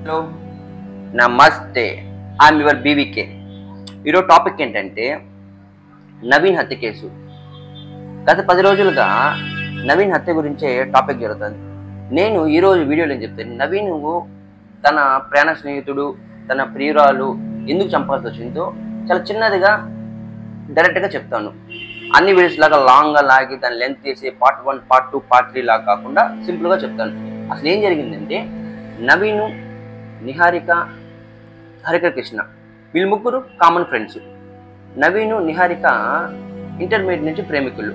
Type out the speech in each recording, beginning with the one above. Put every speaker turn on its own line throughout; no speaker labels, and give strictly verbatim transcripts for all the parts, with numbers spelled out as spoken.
Hello నమస్తే, I'm your BVK. ఈరోజు topic ఏంటంటే నవీన్ హత్య కేసు. గత పది రోజులుగా నవీన్ హత్య గురించే టాపిక్ జరుగుతుంది. నేను ఈరోజు వీడియోలో ఏం చెప్తాను, నవీన్ తన ప్రాణ స్నేహితుడు తన ప్రియురాలు ఎందుకు చంపాల్సి వచ్చిందో చాలా చిన్నదిగా డైరెక్ట్గా చెప్తాను. అన్ని వీడియోస్ లాగా లాంగ్గా లాగి దాని లెంత్ తీసి part one part two part three లాగా కాకుండా సింపుల్గా చెప్తాను. అసలు ఏం జరిగిందంటే, నవీను, నిహారిక, హరిహర కృష్ణ వీళ్ళు ముగ్గురు common friends. Naveen, Niharika intermediate నుంచి ప్రేమికులు.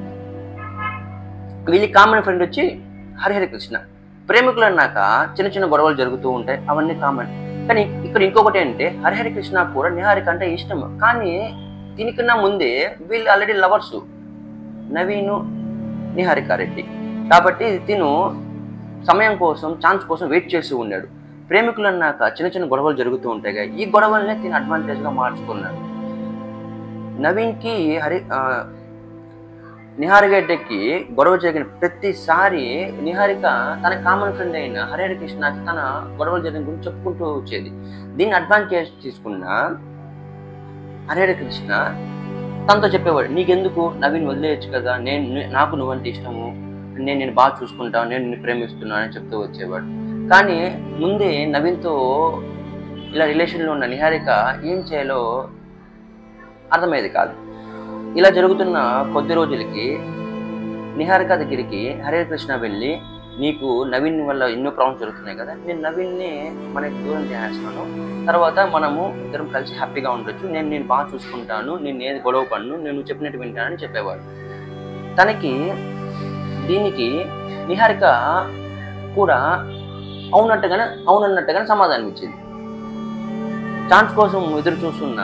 వీళ్ళ కామన్ ఫ్రెండ్ వచ్చి హరిహర కృష్ణ. ప్రేమికులు అన్నాక చిన్న చిన్న గొడవలు జరుగుతూ ఉంటాయి, అవన్నీ కామన్. కానీ ఇక్కడ ఇంకొకటి అంటే, హరిహర కృష్ణ కూడా నిహారిక అంటే ఇష్టం. కానీ దీనికన్నా ముందే వీళ్ళు ఆల్రెడీ లవర్సు, నవీను, నిహారిక రెడ్డి. కాబట్టి తిను సమయం కోసం, ఛాన్స్ కోసం వెయిట్ చేస్తూ ఉన్నాడు. ప్రేమికులు అన్నాక చిన్న చిన్న గొడవలు జరుగుతూ ఉంటాయి కదా, ఈ గొడవలనే తిని అడ్వాంటేజ్గా మార్చుకున్నాడు. నవీన్కి హరి నిహారిక రెడ్డికి గొడవ జరిగిన ప్రతిసారి నిహారిక తన కామన్ ఫ్రెండ్ అయిన హరిహర కృష్ణకి తన గొడవలు జరిగిన గురించి చెప్పుకుంటూ వచ్చేది. దీన్ని అడ్వాంటేజ్ తీసుకున్న హరిహర కృష్ణ తనతో చెప్పేవాడు, నీకెందుకు నవీన్ వదిలేయచ్చు కదా, నేను నాకు నువ్వంటే ఇష్టము, నేను నేను బాగా చూసుకుంటాను, నేను నిన్ను ప్రేమిస్తున్నాను అని చెప్తూ వచ్చేవాడు. కానీ ముందే నవీన్తో ఇలా రిలేషన్లో ఉన్న నిహారిక ఏం చేయాలో అర్థమయ్యేది కాదు. ఇలా జరుగుతున్న కొద్ది రోజులకి నిహారిక దగ్గరికి హరిహర కృష్ణ వెళ్ళి, నీకు నవీన్ వల్ల ఎన్నో ప్రాబ్లమ్స్ జరుగుతున్నాయి కదా, నేను నవీన్ని మనకి దూరం చేస్తున్నాను, తర్వాత మనము ఇద్దరం కలిసి హ్యాపీగా ఉండొచ్చు, నేను నేను బాగా చూసుకుంటాను, నేను ఏది గొడవ పడను, నేను చెప్పినట్టు వింటానని చెప్పేవాడు. తనకి దీనికి నిహారిక కూడా అవునట్టుగానే అవునన్నట్టుగానే సమాధానం ఇచ్చింది. ఛాన్స్ కోసం ఎదురు చూస్తున్న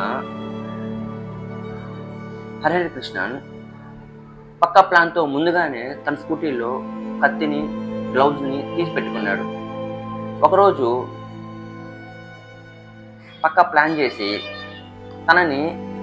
హరిహర కృష్ణ పక్కా ప్లాన్తో ముందుగానే తన స్కూటీలో కత్తిని, గ్లౌజ్ని తీసి పెట్టుకున్నాడు. ఒకరోజు పక్కా ప్లాన్ చేసి తనని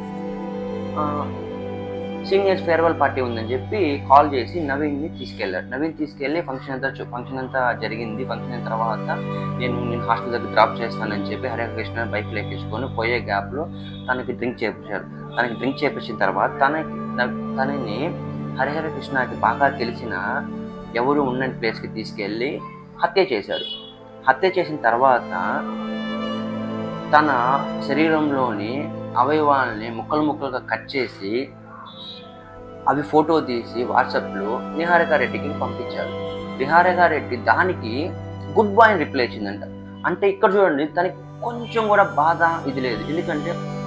సీనియర్స్ ఫేర్వెల్ పార్టీ ఉందని చెప్పి కాల్ చేసి నవీన్ని తీసుకెళ్ళారు. నవీన్ తీసుకెళ్ళి ఫంక్షన్ అంతా ఫంక్షన్ అంతా జరిగింది. ఫంక్షన్ అయిన తర్వాత నేను నేను హాస్టల్ దగ్గర డ్రాప్ చేస్తానని చెప్పి హరిహర కృష్ణ బైక్లో ఎక్కించుకొని పోయే గ్యాప్లో తనకి డ్రింక్ చేయించారు. తనకి డ్రింక్ చేయించిన తర్వాత తనకి తనని హరిహర కృష్ణకి బాగా తెలిసిన ఎవరు ఉన్న ప్లేస్కి తీసుకెళ్ళి హత్య చేశారు. హత్య చేసిన తర్వాత తన శరీరంలోని అవయవాల్ని ముక్కలు ముక్కలుగా కట్ చేసి అవి ఫోటో తీసి వాట్సాప్లో నిహారిక రెడ్డికి పంపించారు. నిహారిక రెడ్డి దానికి గుడ్ బాయ్ అని రిప్లై ఇచ్చిందంట. అంటే ఇక్కడ చూడండి, తనకి కొంచెం కూడా బాధ ఇది లేదు. ఎందుకంటే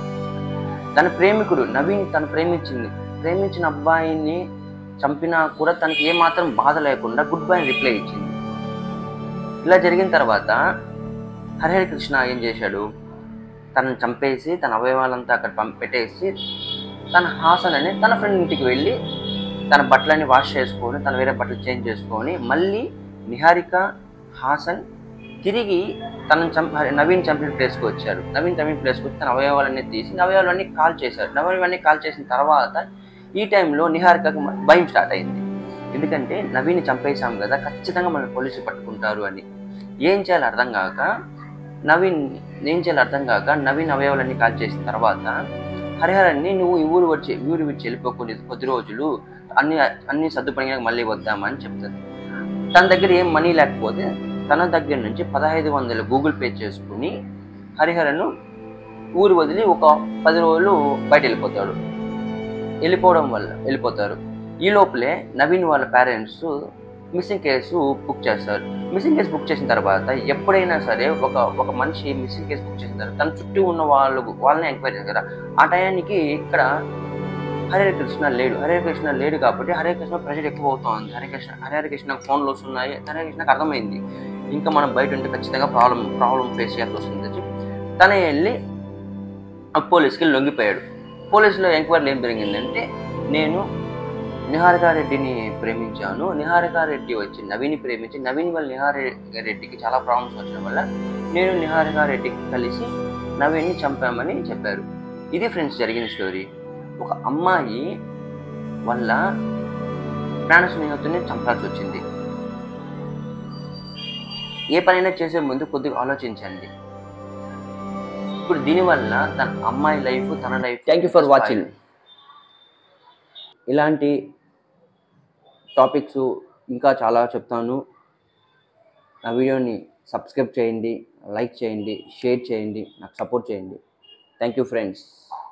తన ప్రేమికుడు నవీన్ తను ప్రేమించింది ప్రేమించిన అబ్బాయిని చంపినా కూడా తనకి ఏమాత్రం బాధ లేకుండా గుడ్ బై అని రిప్లై ఇచ్చింది. ఇలా జరిగిన తర్వాత హరిహర కృష్ణ ఏం చేశాడు, తనని చంపేసి తన అవయవాలంతా అక్కడ పంపి పెట్టేసి తన హాసన్ అని తన ఫ్రెండ్ ఇంటికి వెళ్ళి తన బట్టలన్నీ వాష్ చేసుకొని తన వేరే బట్టలు చేంజ్ చేసుకొని మళ్ళీ నిహారిక, హాసన్ తిరిగి తనని చంప నవీన్ చంపిన ప్లేస్కి వచ్చారు. నవీన్ చంపిన ప్లేస్కి వచ్చి తన అవయవాలన్నీ తీసి అవయవాలన్నీ కాల్ చేశారు. అవయవాలన్నీ కాల్ చేసిన తర్వాత ఈ టైంలో నిహారికకు భయం స్టార్ట్ అయింది. ఎందుకంటే నవీన్ చంపేశాం కదా, ఖచ్చితంగా మన పోలీసులు పట్టుకుంటారు అని. ఏం చేయాలో అర్థం కాక నవీన్ ఏం చేయాలో అర్థం కాక నవీన్ అవయవాలన్నీ కాల్ చేసిన తర్వాత హరిహరాన్ని, నువ్వు ఈ ఊరు వచ్చి ఊరు విడిచి వెళ్ళిపోకుండా కొద్ది రోజులు అన్ని అన్ని సర్దుపడినాక మళ్ళీ వద్దామని చెప్తారు. తన దగ్గర ఏం మనీ లేకపోతే తన దగ్గర నుంచి పదహైదు వందలు గూగుల్ పే చేసుకుని హరిహరను ఊరు వదిలి ఒక పది రోజులు బయట వెళ్ళిపోతాడు. వెళ్ళిపోవడం వల్ల వెళ్ళిపోతారు. ఈ లోపలే నవీన్ వాళ్ళ పేరెంట్స్ మిస్సింగ్ కేసు బుక్ చేస్తారు. మిస్సింగ్ కేసు బుక్ చేసిన తర్వాత ఎప్పుడైనా సరే ఒక ఒక మనిషి మిస్సింగ్ కేసు బుక్ చేసిన తర్వాత తన చుట్టూ ఉన్న వాళ్ళు వాళ్ళని ఎంక్వైరీ చేస్తారు. ఆ టయానికి ఇక్కడ హరిహర కృష్ణ లేడు. హరిహర కృష్ణ లేడు కాబట్టి హరిహర కృష్ణ ప్రెషర్ ఎక్కువ అవుతుంది. హరిహర కృష్ణ హరిహర కృష్ణకు ఫోన్లు వస్తున్నాయి. హరిహర కృష్ణకు అర్థమైంది, ఇంకా మనం బయట ఉంటే ఖచ్చితంగా ప్రాబ్లం ప్రాబ్లం ఫేస్ చేయాల్సి వస్తుంది. తన వెళ్ళి పోలీసుకి లొంగిపోయాడు. పోలీసులో ఎంక్వైరీలు ఏం జరిగిందంటే, నేను నిహారిక రెడ్డిని ప్రేమించాను, నిహారిక రెడ్డి వచ్చి నవీని ప్రేమించి నవీన్ వల్ల నిహారిక రెడ్డికి చాలా ప్రాబ్లమ్స్ వచ్చిన వల్ల నేను నిహారిక రెడ్డికి కలిసి నవీన్ని చంపామని చెప్పారు. ఇది ఫ్రెండ్స్ జరిగిన స్టోరీ. ఒక అమ్మాయి వల్ల ప్రాణ స్నేహితుడిని చంపాల్సి వచ్చింది. ఏ పనైనా చేసే ముందు కొద్దిగా ఆలోచించండి. ఇప్పుడు దీనివల్ల తన అమ్మాయి లైఫ్, తన life. Thank you for watching. ఇలాంటి టాపిక్స్ ఇంకా చాలా చెప్తాను. నా వీడియోని సబ్స్క్రైబ్ చేయండి, లైక్ చేయండి, షేర్ చేయండి, నాకు సపోర్ట్ చేయండి. Thank you friends.